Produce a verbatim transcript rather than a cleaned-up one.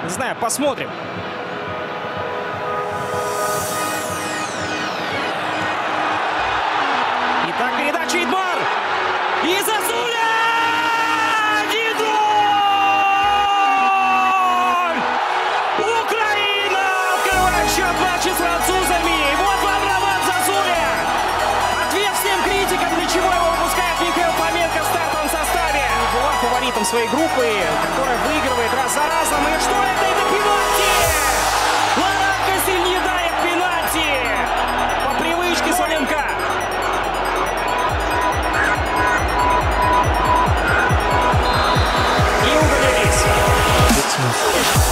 Не знаю, посмотрим. Итак, передача Идмар. И Зозуля! один ноль! Украина открывает счет матча с французами. И вот вам Роман Зозуля. Ответ всем критикам, для чего его выпускает Михаил Фоменко в стартовом составе. Была фаворитом своей группы, которая выигрывает раз за разом. И что это? Это пенальти! Лоран Кастильи не дает пенальти! По привычке Фоменко. И угодились.